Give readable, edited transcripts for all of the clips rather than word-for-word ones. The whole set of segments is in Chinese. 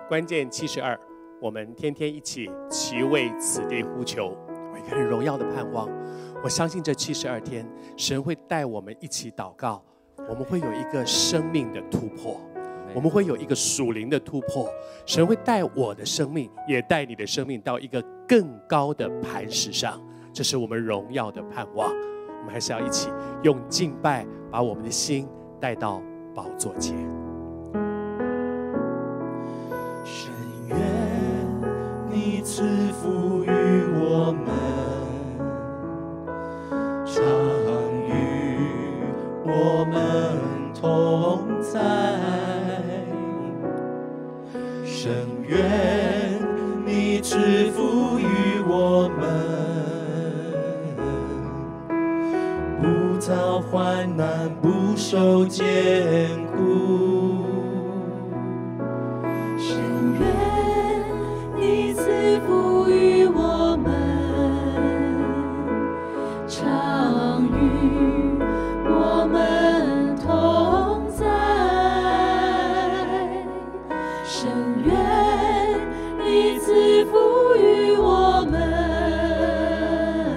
关键72，我们天天一起齐为此地呼求，有一个很荣耀的盼望。我相信这72天，神会带我们一起祷告，我们会有一个生命的突破，我们会有一个属灵的突破。神会带我的生命，也带你的生命到一个更高的磐石上，这是我们荣耀的盼望。我们还是要一起用敬拜，把我们的心带到宝座前。 深愿你赐福于我们，常与我们同在。深愿你赐福于我们，不遭患难，不受艰苦。 深愿你赐福于我们，常与我们同在。深愿你赐福于我们，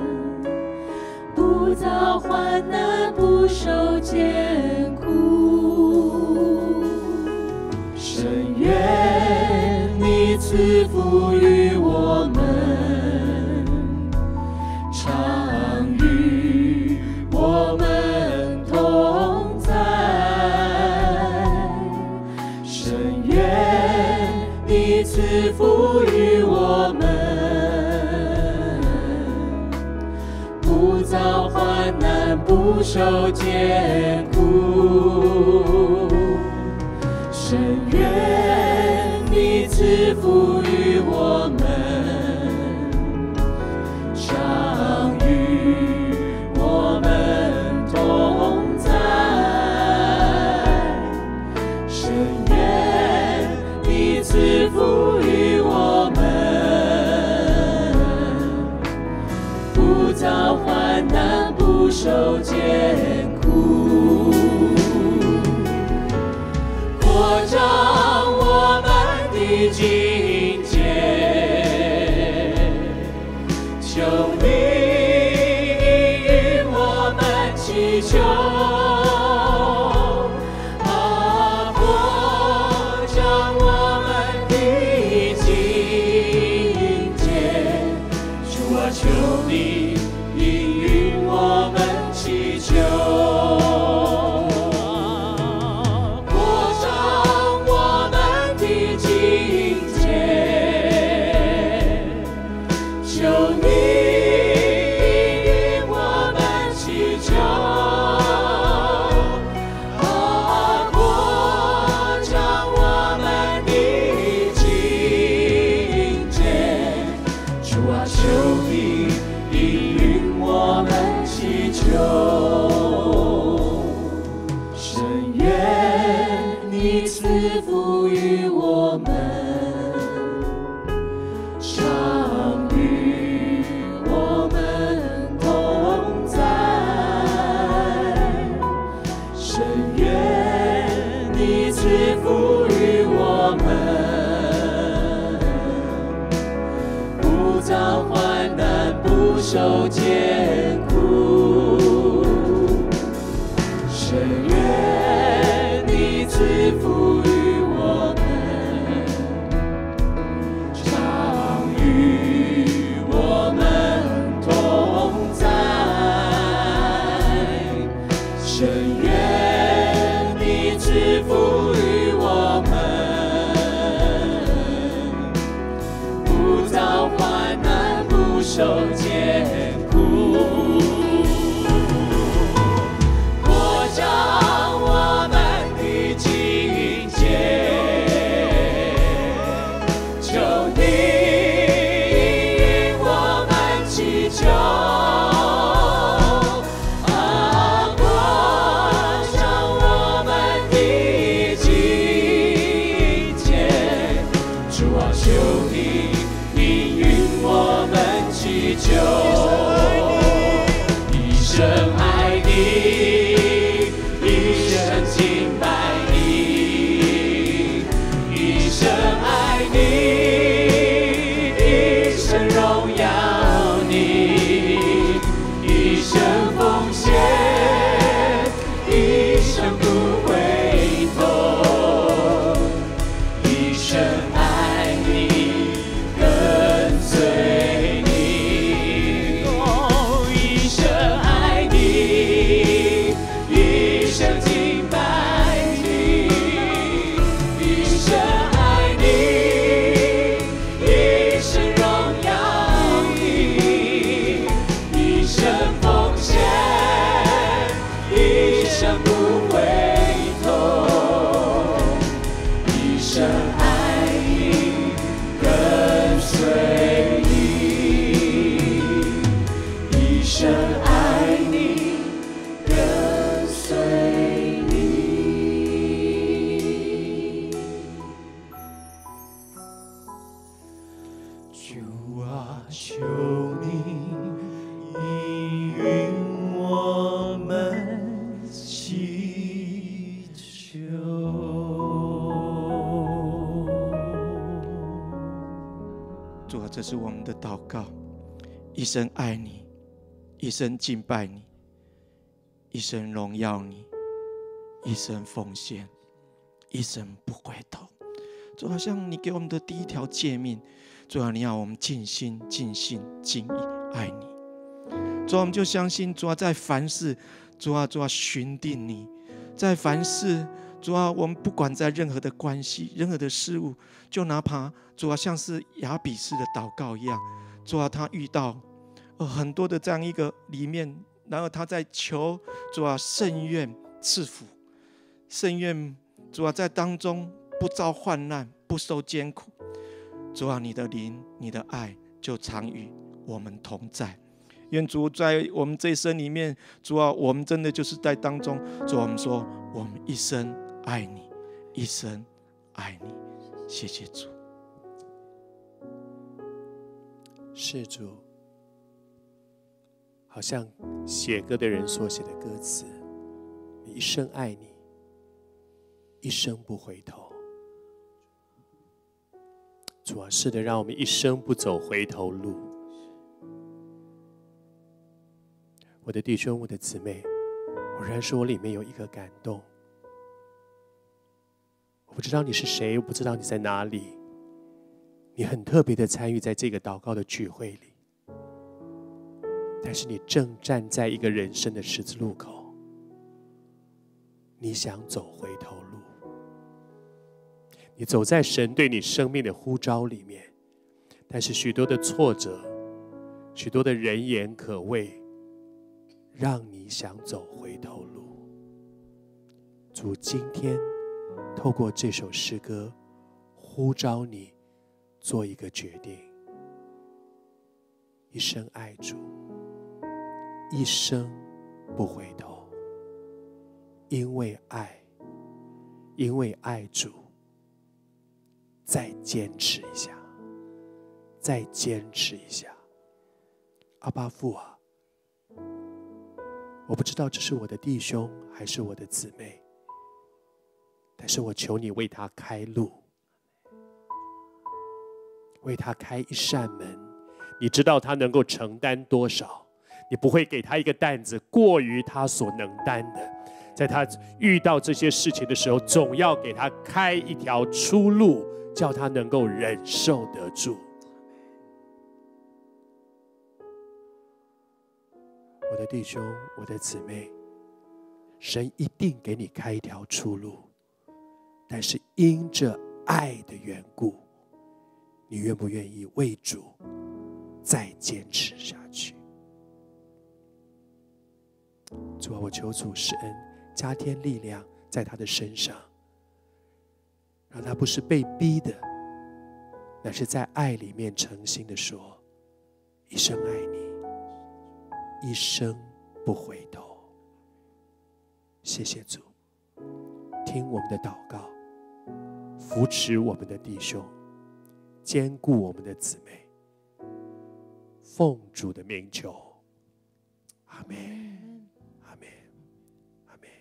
不遭患难，不受艰苦。深愿你赐福于我们，常与我们同在。深愿你赐福于我们，不遭患难，不受艰苦。深愿你赐福于我们，常与我们同在。深愿你赐福于我们，不遭患难，不受艰苦。扩张我们的境界，求你与我们祈求。扩张我们的境界，主啊，求你应允我们祈求。受艰苦，深愿你赐福于我们，常与我们同在。深愿你赐福于我们，不遭患难，不受艰苦。扩张我们的境界，求你与我们祈求。扩张我们的境界，主啊，求你应允我们祈求。一生爱你，一生敬拜你，一生爱主啊，求你应允我们祈求。主啊，这是我们的祷告，一生爱你，一生敬拜你，一生荣耀你，一生奉献，一生不回头。主，好像你给我们的第一条诫命，主啊，你要我们尽心、尽性、尽意爱你。主啊，我们就相信，主啊，在凡事，主啊，寻定你，在凡事，主啊，我们不管在任何的关系、任何的事物，就哪怕主啊，像是雅比斯的祷告一样，主啊，他遇到很多的这样一个里面，然后他在求主啊，圣愿赐福，圣愿主啊，在当中不遭患难，不受艰苦。主啊，你的灵，你的爱就常与我们同在。愿主在我们这一生里面，主啊，我们真的就是在当中，主啊，我们说我们一生爱你，一生爱你。谢谢主。 是主，好像写歌的人所写的歌词，你一生爱你，一生不回头。主啊，是的，让我们一生不走回头路。我的弟兄，我的姊妹，我仍然说我里面有一个感动。我不知道你是谁，我不知道你在哪里，你很特别的参与在这个祷告的聚会里，但是你正站在一个人生的十字路口，你想走回头路，你走在神对你生命的呼召里面，但是许多的挫折，许多的人言可畏，让你想走回头路。主今天透过这首诗歌呼召你做一个决定，一生爱主，一生不回头，因为爱，因为爱主，再坚持一下，再坚持一下。阿爸父啊，我不知道这是我的弟兄还是我的姊妹，但是我求你为他开路，为他开一扇门。你知道他能够承担多少，你不会给他一个担子过于他所能担的。在他遇到这些事情的时候，总要给他开一条出路，叫他能够忍受得住。我的弟兄，我的姊妹，神一定给你开一条出路，但是因着爱的缘故，你愿不愿意为主再坚持下去？主啊，我求主施恩，加添力量在他的身上，让他不是被逼的，乃是在爱里面诚心的说，一生爱你，一生不回头。谢谢主，听我们的祷告，扶持我们的弟兄，坚固我们的姊妹，奉主的名求，阿们，阿们，阿们。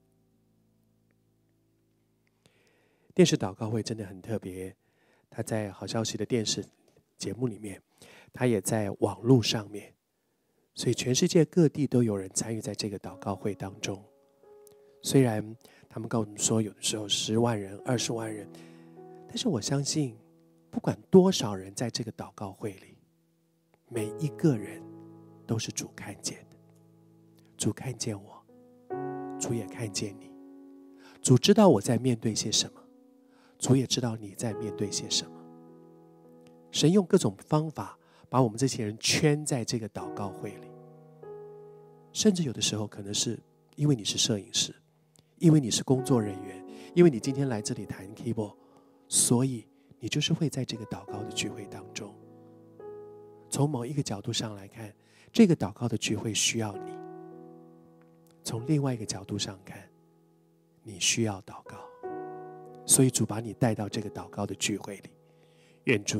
电视祷告会真的很特别，他在好消息的电视节目里面，他也在网络上面，所以全世界各地都有人参与在这个祷告会当中。虽然他们跟我们说有的时候10万人、20万人，但是我相信不管多少人在这个祷告会里，每一个人都是主看见的。主看见我，主也看见你，主知道我在面对些什么，主也知道你在面对些什么。神用各种方法把我们这些人圈在这个祷告会里，甚至有的时候可能是因为你是摄影师，因为你是工作人员，因为你今天来这里弹 keyboard， 所以你就是会在这个祷告的聚会当中。从某一个角度上来看，这个祷告的聚会需要你；从另外一个角度上看，你需要祷告。所以主把你带到这个祷告的聚会里，愿主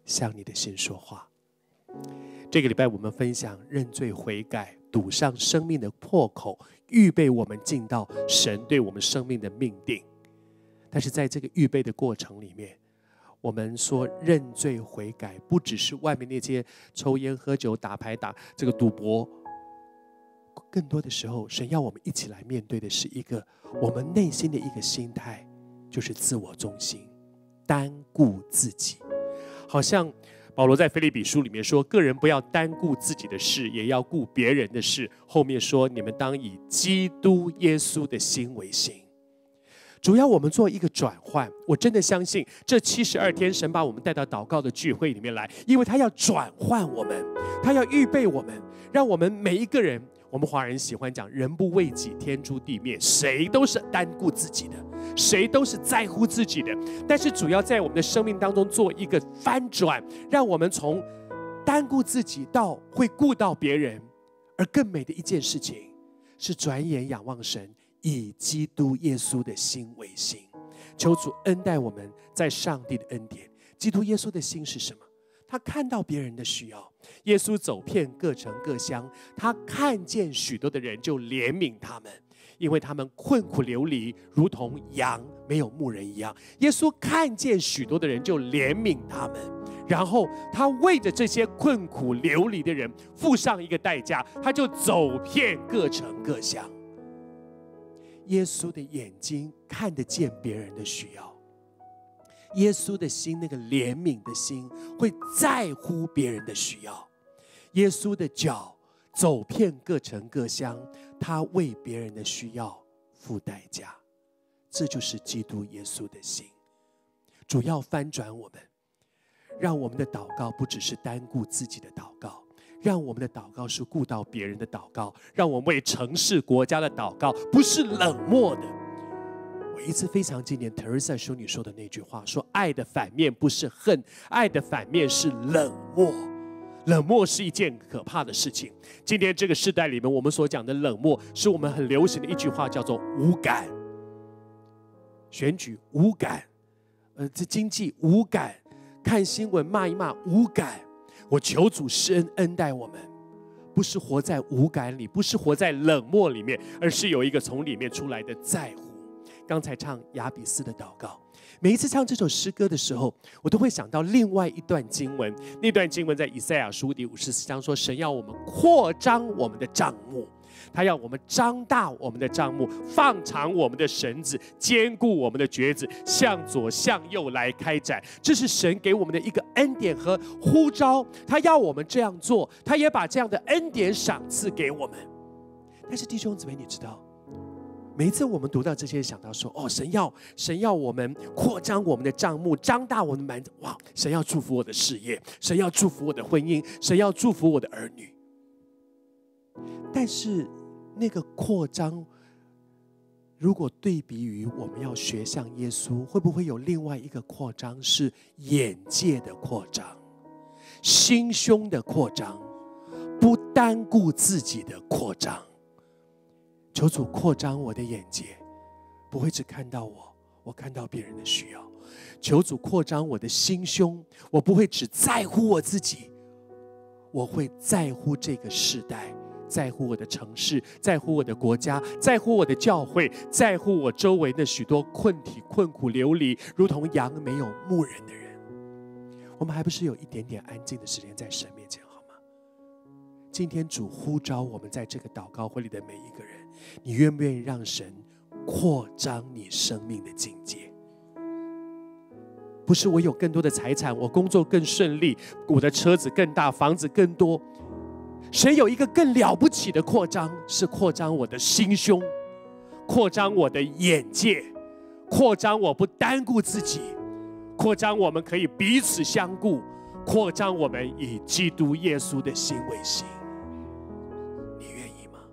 向你的心说话。这个礼拜我们分享认罪悔改，堵上生命的破口，预备我们进到神对我们生命的命定。但是在这个预备的过程里面，我们说认罪悔改，不只是外面那些抽烟喝酒打牌打这个赌博，更多的时候神要我们一起来面对的是一个我们内心的一个心态，就是自我中心，单顾自己。好像保罗在腓立比书里面说，个人不要单顾自己的事，也要顾别人的事。后面说，你们当以基督耶稣的心为心。主要我们做一个转换，我真的相信这72天神把我们带到祷告的聚会里面来，因为他要转换我们，他要预备我们，让我们每一个人，我们华人喜欢讲人不为己天诛地灭，谁都是单顾自己的，谁都是在乎自己的。但是主要在我们的生命当中做一个翻转，让我们从单顾自己到会顾到别人。而更美的一件事情是转眼仰望神，以基督耶稣的心为心。求主恩待我们在上帝的恩典。基督耶稣的心是什么？他看到别人的需要。耶稣走遍各城各乡，他看见许多的人就怜悯他们，因为他们困苦流离，如同羊没有牧人一样。耶稣看见许多的人就怜悯他们，然后他为着这些困苦流离的人付上一个代价，他就走遍各城各乡。耶稣的眼睛看得见别人的需要，耶稣的心，那个怜悯的心，会在乎别人的需要。耶稣的脚走遍各城各乡，他为别人的需要付代价。这就是基督耶稣的心。主要翻转我们，让我们的祷告不只是单顾自己的祷告，让我们的祷告是顾到别人的祷告，让我们为城市国家的祷告不是冷漠的。我一直非常纪念特瑞莎修女说的那句话，说爱的反面不是恨，爱的反面是冷漠。冷漠是一件可怕的事情。今天这个时代里面，我们所讲的冷漠，是我们很流行的一句话，叫做无感。选举无感，这经济无感，看新闻骂一骂无感。我求主施恩恩待我们，不是活在无感里，不是活在冷漠里面，而是有一个从里面出来的在乎。刚才唱雅比斯的祷告，每一次唱这首诗歌的时候，我都会想到另外一段经文。那段经文在以赛亚书第54章说，神要我们扩张我们的帐幕，他要我们张大我们的帐幕，放长我们的绳子，坚固我们的橛子，向左向右来开展。这是神给我们的一个恩典和呼召，他要我们这样做，他也把这样的恩典赏赐给我们。但是弟兄姊妹，你知道，每一次我们读到这些，想到说，哦，神要我们扩张我们的帐幕，张大我们的门，哇，神要祝福我的事业，神要祝福我的婚姻，神要祝福我的儿女。但是那个扩张，如果对比于我们要学像耶稣，会不会有另外一个扩张，是眼界的扩张，心胸的扩张，不单顾自己的扩张？求主扩张我的眼界，不会只看到我看到别人的需要。求主扩张我的心胸，我不会只在乎我自己，我会在乎这个世代，在乎我的城市，在乎我的国家，在乎我的教会，在乎我周围的许多困苦流离，如同羊没有牧人的人。我们还不是有一点点安静的时间在神面前好吗？今天主呼召我们在这个祷告会里的每一个人，你愿不愿意让神扩张你生命的境界？不是我有更多的财产，我工作更顺利，我的车子更大，房子更多。神有一个更了不起的扩张，是扩张我的心胸，扩张我的眼界，扩张我不单顾自己，扩张我们可以彼此相顾，扩张我们以基督耶稣的心为心。你愿意吗？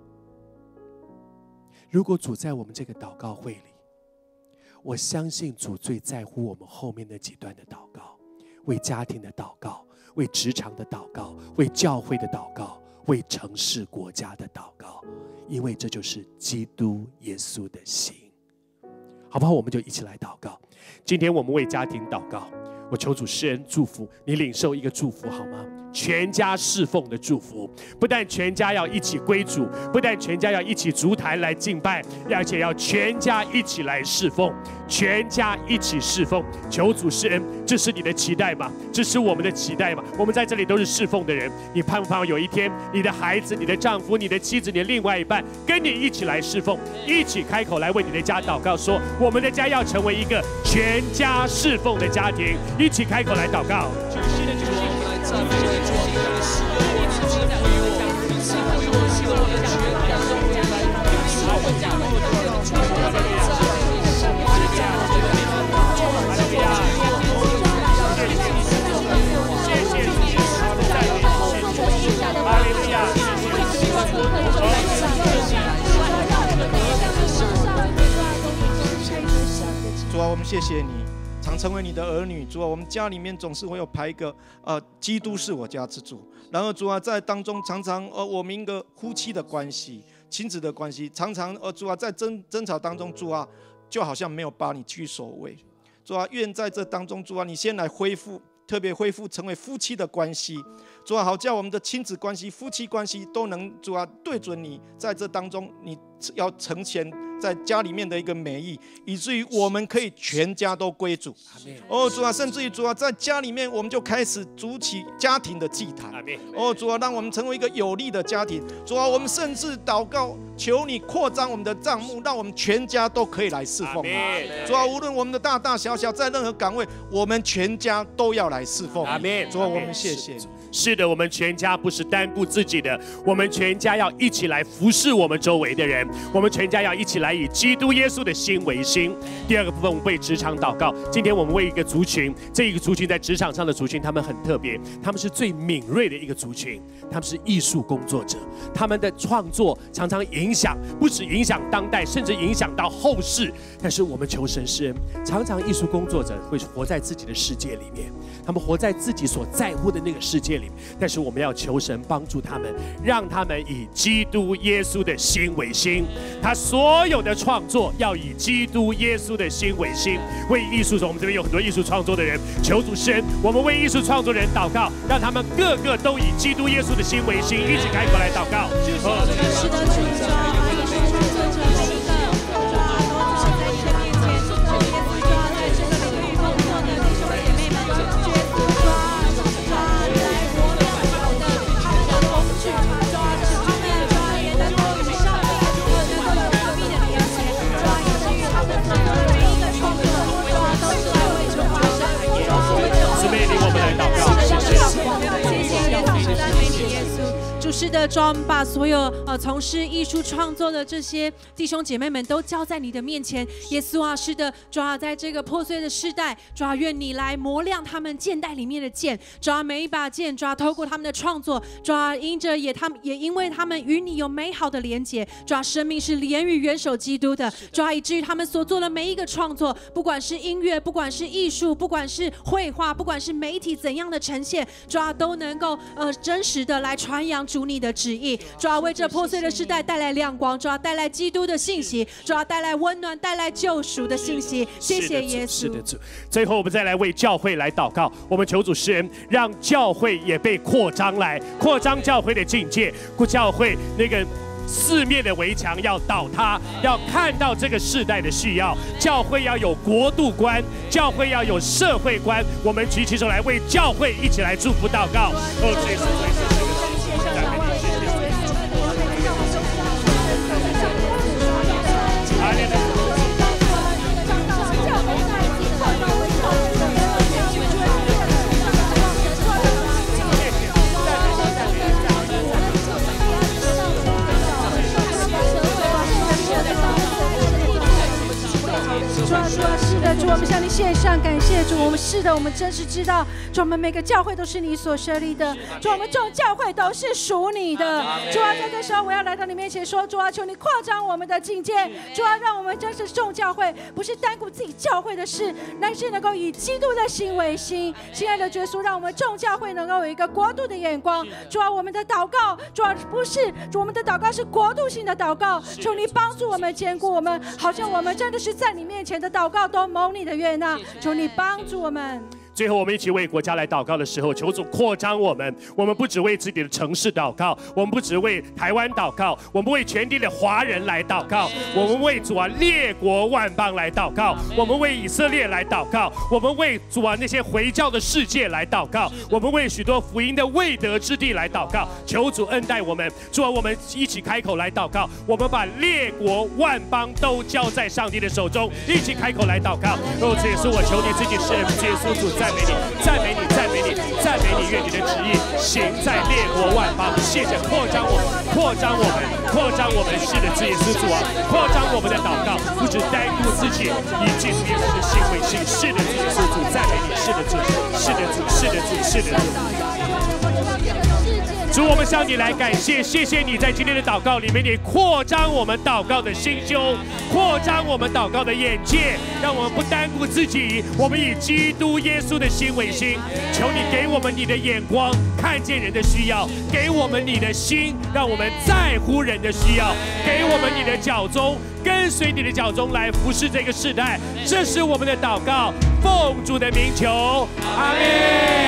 如果主在我们这个祷告会里，我相信主最在乎我们后面那几段的祷告，为家庭的祷告，为职场的祷告，为教会的祷告，为城市国家的祷告，因为这就是基督耶稣的心。好不好？我们就一起来祷告。今天我们为家庭祷告， 我求主施恩祝福你，领受一个祝福好吗？全家侍奉的祝福，不但全家要一起归主，不但全家要一起筑坛来敬拜，而且要全家一起来侍奉，全家一起侍奉。求主施恩，这是你的期待吗？这是我们的期待吗？我们在这里都是侍奉的人，你盼不盼望有一天，你的孩子、你的丈夫、你的妻子、你的另外一半，跟你一起来侍奉，一起开口来为你的家祷告，说我们的家要成为一个全家侍奉的家庭，一起开口来祷告。 主啊，我们谢谢你，常成为你的儿女。主啊，我们家里面总是会有排一个基督是我家之主。然后主啊，在当中常常我们一个夫妻的关系、亲子的关系，常常主啊，在争吵当中，主啊，就好像没有把你居首位。主啊，愿在这当中，主啊，你先来恢复，特别恢复成为夫妻的关系。主啊，好叫我们的亲子关系、夫妻关系都能主啊对准你，在这当中你要呈现在家里面的一个美意，以至于我们可以全家都归主。主啊，甚至于主啊，在家里面我们就开始筑起家庭的祭坛。主啊，让我们成为一个有力的家庭。主啊，我们甚至祷告，求你扩张我们的帐幕，让我们全家都可以来侍奉。主啊，无论我们的大大小小，在任何岗位，我们全家都要来侍奉。主啊，我们谢谢你。 是的，我们全家不是单顾自己的，我们全家要一起来服侍我们周围的人，我们全家要一起来以基督耶稣的心为心。第二个部分，我们为职场祷告。今天我们为一个族群，这一个族群在职场上的族群，他们很特别，他们是最敏锐的一个族群，他们是艺术工作者，他们的创作常常影响，不只影响当代，甚至影响到后世。但是我们求神施恩，常常艺术工作者会活在自己的世界里面，他们活在自己所在乎的那个世界里面。但是我们要求神帮助他们，让他们以基督耶稣的心为心，他所有的创作要以基督耶稣的心为心。为艺术我们这边有很多艺术创作的人，求主施恩，我们为艺术创作人祷告，让他们个个都以基督耶稣的心为心，一起开口来祷告。 是的，主啊，把艺术创作者每一个主啊，都是在你的面前，主耶稣主啊，在这个领域工作的弟兄姐妹们，主耶稣主啊，来磨亮他们的工具，主啊，使他们主啊也能够与上帝能够有紧密的连接，主啊，以至于他们创作的每一个创作，主啊，都是来为主发声，主啊，为着姊妹领我们来祷告，谢谢。 谢谢耶稣，赞美你耶稣。主是的，主啊，我们把所有从事艺术创作的这些弟兄姐妹们都交在你的面前。耶稣啊，是的，主啊，在这个破碎的世代，主啊，愿你来磨亮他们剑带里面的剑，主啊，每一把剑，主啊，透过他们的创作，主啊，因为他们与你有美好的连结，主啊，生命是连于元首基督的，主啊，以至于他们所做的每一个创作，不管是音乐，不管是艺术，不管是绘画，不管是媒体怎样的呈现，主啊，都能够真实的来传扬主你的旨意，主啊，为这破碎的世代带来亮光，主啊，带来基督的信息，主啊，带来温暖，带来救赎的信息。谢谢耶稣。 是的，主。最后我们再来为教会来祷告，我们求主施恩，让教会也被扩张来，扩张教会的境界，教会那个四面的围墙要倒塌，要看到这个世代的需要。教会要有国度观，教会要有社会观。我们举起手来为教会一起来祝福祷告。这是是的，主，我们向你献上感谢。主，我们是的，我们真是知道，主，我们每个教会都是你所设立的，主，我们众教会都是属你的。主啊，在这时候我要来到你面前说，主啊，求你扩张我们的境界，主啊，让我们真是众教会，不是单顾自己教会的事，乃是能够以基督的心为心。亲爱的耶稣，让我们众教会能够有一个国度的眼光。主啊，我们的祷告，主啊，不是主，我们的祷告是国度性的祷告。求你帮助我们，坚固我们，好像我们真的是在你面前的祷告都蒙你的悦纳。求你帮助我们。 最后，我们一起为国家来祷告的时候，求主扩张我们。我们不只为自己的城市祷告，我们不只为台湾祷告，我们为全地的华人来祷告，我们为主啊列国万邦来祷告，我们为以色列来祷告，我们为主啊那些回教的世界来祷告，我们为许多福音的未得之地来祷告。求主恩待我们，主啊，我们一起开口来祷告，我们把列国万邦都交在上帝的手中，一起开口来祷告。哦，主耶稣，我求你自己是主耶稣，主赞美你，赞美你，赞美你，赞美你，愿你的旨意行在列国万邦。谢谢扩张我们，扩张我们，扩张我们。是的，主耶稣主啊，扩张我们的祷告，不只单顾自己，以尽耶稣的心为心。是的，主耶稣主赞美你，是的主，是的主，是的主，是的主。主，我们向你来感谢，谢谢你在今天的祷告里面，你扩张我们祷告的心胸，扩张我们祷告的眼界，让我们不单顾自己，我们以基督耶稣的心为心。求你给我们你的眼光，看见人的需要，给我们你的心，让我们在乎人的需要，给我们你的脚踪，跟随你的脚踪来服侍这个世代。这是我们的祷告，奉主的名求，阿们。